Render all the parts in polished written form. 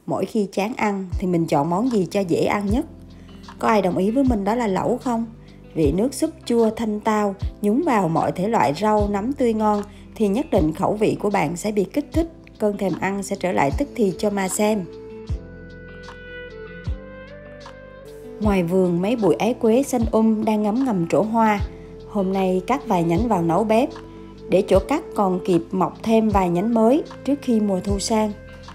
mỗi khi chán ăn thì mình chọn món gì cho dễ ăn nhất? Có ai đồng ý với mình đó là lẩu không? Vị nước súp chua thanh tao nhúng vào mọi thể loại rau nấm tươi ngon thì nhất định khẩu vị của bạn sẽ bị kích thích, cơn thèm ăn sẽ trở lại tức thì cho mà xem. Ngoài vườn mấy bụi ái quế xanh đang ngấm ngầm trổ hoa. Hôm nay cắt vài nhánh vào nấu bếp, để chỗ cắt còn kịp mọc thêm vài nhánh mới trước khi mùa thu sang.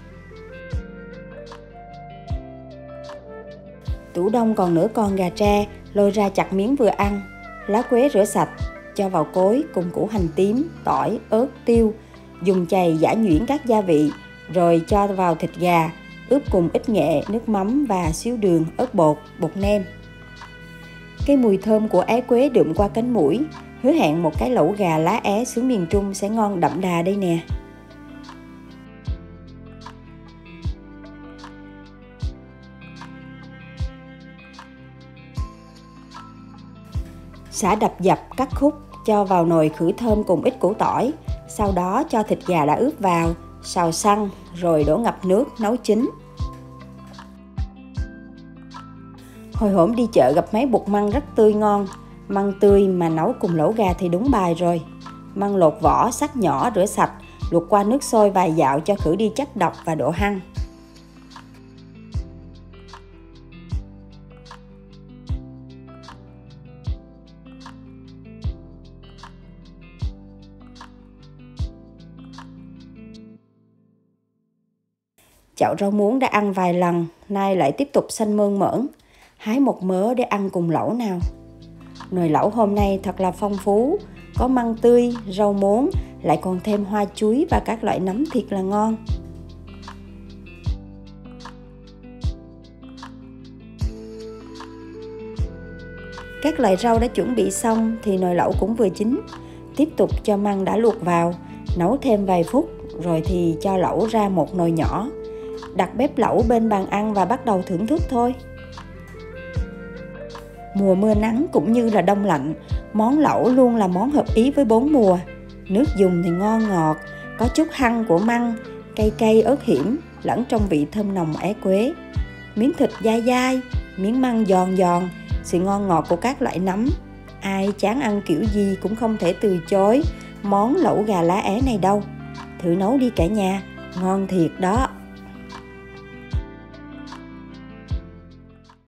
Tủ đông còn nửa con gà tre, lôi ra chặt miếng vừa ăn. Lá quế rửa sạch, cho vào cối cùng củ hành tím, tỏi, ớt, tiêu. Dùng chày giã nhuyễn các gia vị, rồi cho vào thịt gà, ướp cùng ít nghệ, nước mắm và xíu đường, ớt bột, bột nêm. Cái mùi thơm của ái quế đượm qua cánh mũi, hứa hẹn một cái lẩu gà lá é xứ miền Trung sẽ ngon đậm đà đây nè. Sả đập dập cắt khúc, cho vào nồi khử thơm cùng ít củ tỏi. Sau đó cho thịt gà đã ướp vào, xào săn rồi đổ ngập nước nấu chín. Hồi hổm đi chợ gặp mấy bột măng rất tươi ngon. Măng tươi mà nấu cùng lẩu gà thì đúng bài rồi. Măng lột vỏ, xắt nhỏ, rửa sạch, luộc qua nước sôi vài dạo cho khử đi chất độc và độ hăng. Chậu rau muống đã ăn vài lần, nay lại tiếp tục xanh mơn mởn. Hái một mớ để ăn cùng lẩu nào. Nồi lẩu hôm nay thật là phong phú, có măng tươi, rau muống, lại còn thêm hoa chuối và các loại nấm thiệt là ngon. Các loại rau đã chuẩn bị xong thì nồi lẩu cũng vừa chín. Tiếp tục cho măng đã luộc vào, nấu thêm vài phút, rồi thì cho lẩu ra một nồi nhỏ. Đặt bếp lẩu bên bàn ăn và bắt đầu thưởng thức thôi. Mùa mưa nắng cũng như là đông lạnh, món lẩu luôn là món hợp ý với bốn mùa. Nước dùng thì ngon ngọt, có chút hăng của măng, cay cay ớt hiểm, lẫn trong vị thơm nồng ái quế. Miếng thịt dai dai, miếng măng giòn giòn, sự ngon ngọt của các loại nấm. Ai chán ăn kiểu gì cũng không thể từ chối món lẩu gà lá é này đâu. Thử nấu đi cả nhà, ngon thiệt đó.